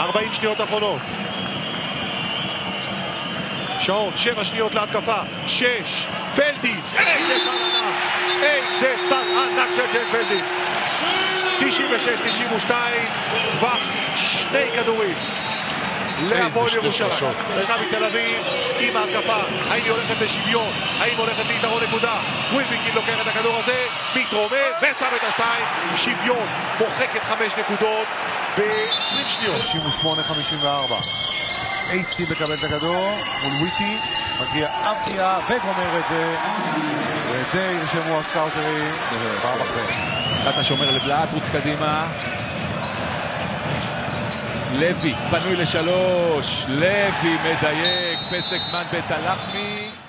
40 שניות אחרונות. שעון, 7 שניות להתקפה. 6, פלדי. איזה סל ענק! איזה סל ענק של ג'ק פלדי. 96-92, טווח 2 כדורים. להפועל ירושלים. מכבי תל אביב עם ההתקפה. האם היא הולכת לשוויון? האם הולכת ליתרון נקודה? ווילבקין לוקח את הכדור הזה, מתרומם ושם את השתיים. שוויון, מוחקת 5 נקודות ב-20 שניות. 58-54. אייסי מקבל את הכדור מול וויטי, מגיע אבקיה וגומר את זה, ואת זה ירשמו הסקאוטרים פעם אחרת. אתה שומר לבלעת, רוץ קדימה, לוי פנוי ל3, לוי מדייק, פסק זמן בית הלחמי.